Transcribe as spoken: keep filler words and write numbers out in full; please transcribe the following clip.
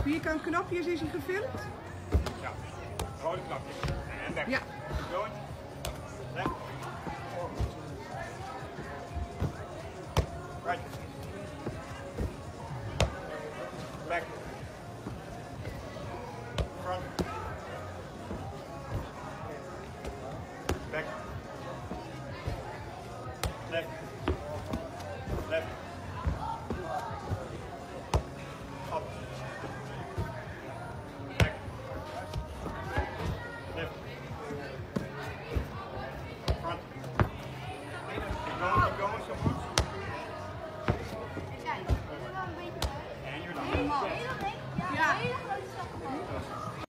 vierkant knopjes is hij gefilmd? Ja, rode knopjes. En weg. Ja. Going.